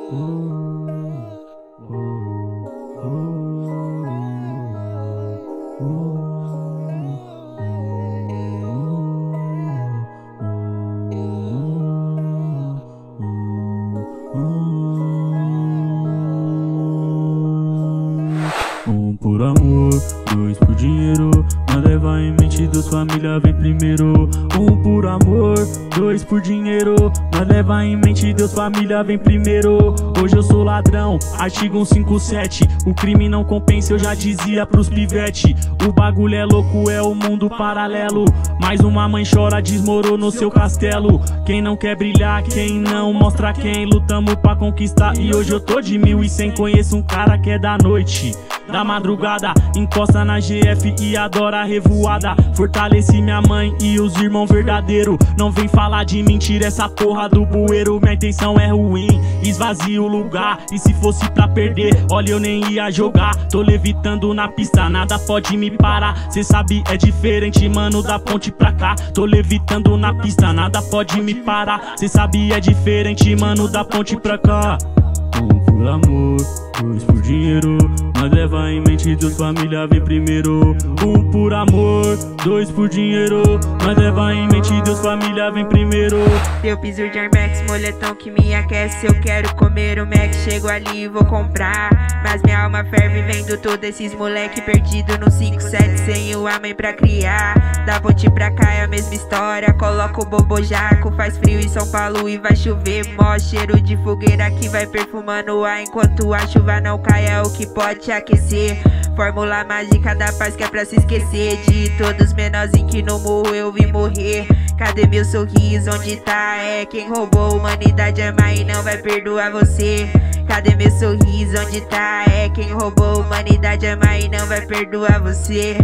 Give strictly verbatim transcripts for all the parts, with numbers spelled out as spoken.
Um por amor, dois por dinheiro, mas leva em mente Deus, família vem primeiro. Um por amor, dois por dinheiro, mas leva em mente Deus, família vem primeiro. Hoje eu sou ladrão, artigo cento e cinquenta e sete. O crime não compensa, eu já dizia pros pivete. O bagulho é louco, é o mundo paralelo. Mais uma mãe chora, desmoronou seu castelo. Quem não quer brilhar, quem não mostra quem. Lutamos pra conquistar e hoje eu tô de mil e cem. Conheço um cara que é da noite, da madrugada, encosta na G F e adora a revoada. Fortaleci minha mãe e os irmãos verdadeiros. Não vem falar de mentira, essa porra do bueiro. Minha intenção é ruim, esvazia o lugar. E se fosse pra perder, olha eu nem ia jogar. Tô levitando na pista, nada pode me parar. Cê sabe é diferente, mano, da ponte pra cá. Tô levitando na pista, nada pode me parar. Cê sabe é diferente, mano, da ponte pra cá. Um por amor, dois por dinheiro, mas leva em mente Deus, família vem primeiro. Um por amor, dois por dinheiro, mas leva em mente Deus, família vem primeiro. Teu piso de Air Max, moletom que me aquece. Eu quero comer o Mac, chego ali e vou comprar. Mas minha alma ferve vendo todos esses moleque perdido no cinco sete sem a mãe pra criar. Da ponte pra cá é a mesma história. Coloca o bobojaco, faz frio em São Paulo e vai chover. Mó cheiro de fogueira que vai perfumando o ar. Enquanto a chuva não cai é o que pode te aquecer. Fórmula mágica da paz que é pra se esquecer de todos menorzinhos que no morro eu vi morrer. Cadê meu sorriso? Onde tá? É quem roubou a humanidade, ama e não vai perdoar você. Cadê meu sorriso? Onde tá? É quem roubou a humanidade, ama e não vai perdoar você.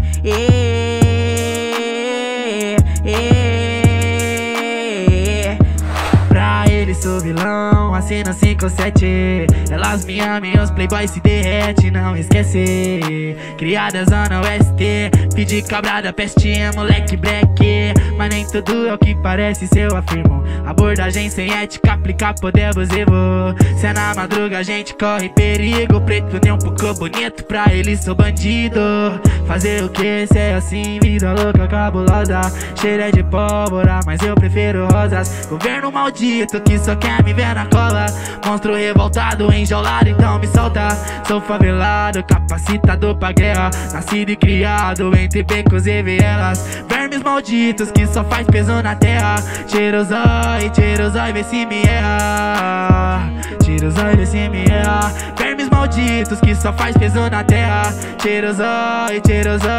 E, e, pra ele sou vilão, assina cinco sete. Elas me amam, os playboys se derrete, não esquece. Criada zona oeste, pedi cabrada, pestinha, moleque black. Mas nem tudo é o que parece, se eu afirmo. Abordagem sem ética, aplicar poder abusivo. Se é na madruga a gente corre perigo. Preto nem um pouco bonito, pra ele sou bandido. Fazer o que se é assim, vida louca, cabulosa. Cheira de pólvora, mas eu prefiro rosas. Governo maldito que só quer me ver na cola. Monstro revoltado, enjaulado, então me solta. Sou favelado, capacitado pra guerra. Nascido e criado entre becos e vielas. Vermes malditos que só faz peso na terra. Tira os olhos, tira os olhos, vê se me erra. Tira os olhos, vê se me erra. Vermes malditos que só faz peso na terra. Tira os olhos, tira os olhos.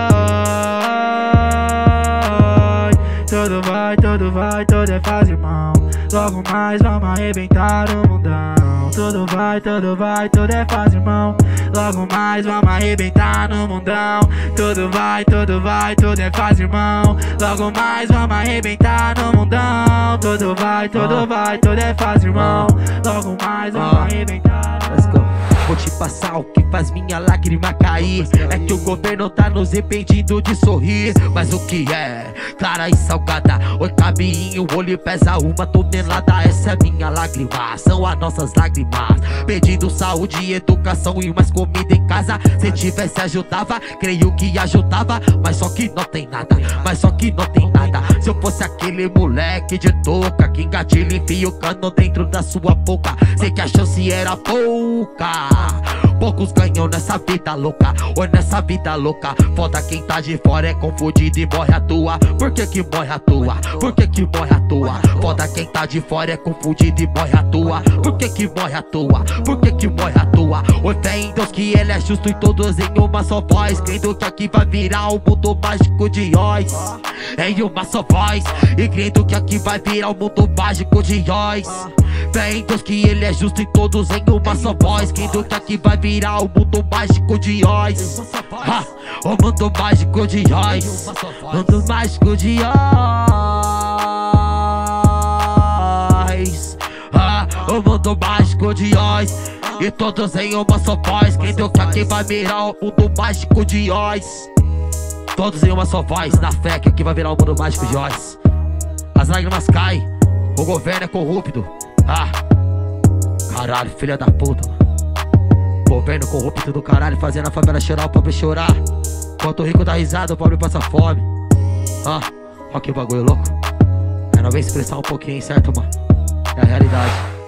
Tudo vai, tudo vai, tudo é fácil, irmão. Logo mais vamos arrebentar o mundão. Tudo vai, tudo vai, tudo é fácil, irmão. Logo mais vamos arrebentar no mundão. Tudo vai, tudo vai, tudo é fácil, irmão. Logo mais vamos arrebentar no mundão. Tudo vai, tudo vai, tudo é fácil, irmão. Logo mais vamos arrebentar. Let's go. Vou te passar o que faz minha lágrima cair. É que o governo tá nos impedindo de sorrir. Mas o que é? Clara e salgada. Oi, cabinho, o olho pesa uma tonelada. Essa é minha lágrima, são as nossas lágrimas. Pedindo saúde, educação e mais comida em casa. Se tivesse ajudava, creio que ajudava. Mas só que não tem nada, mas só que não tem nada. Se eu fosse aquele moleque de touca que engatilha e enfia o cano dentro da sua boca. Sei que a chance era pouca. Poucos ganham nessa vida louca, ou nessa vida louca. Foda quem tá de fora é confundido e morre à toa. Por que que morre à toa? Por que que morre à toa? Foda quem tá de fora é confundido e morre à toa. Por que que morre à toa? Por que que morre à toa? Oi, fé em Deus que ele é justo e todos em uma só voz. Crendo que aqui vai virar o mundo mágico de Oz. Em uma só voz. E crendo que aqui vai virar o mundo mágico de Oz. Fé em Deus que ele é justo e todos em uma só voz. Crendo que aqui vai virar o mundo mágico de Oz. Ha, o mundo mágico de Oz. Mundo mágico de Oz. Ha, o mundo mágico de Oz. E todos em uma só voz. Crendo que aqui vai virar o mundo mágico de Oz. Todos em uma só voz, na fé que aqui vai virar o mundo mágico de Oz. As lágrimas caem, o governo é corrupto. Ah, Caralho, filha da puta, mano. Governo corrupto do caralho, fazendo a favela chorar, o pobre chorar. Enquanto o rico dá risada, o pobre passa fome. Ah, ó que bagulho louco. É, não vem expressar um pouquinho, certo, mano? É a realidade.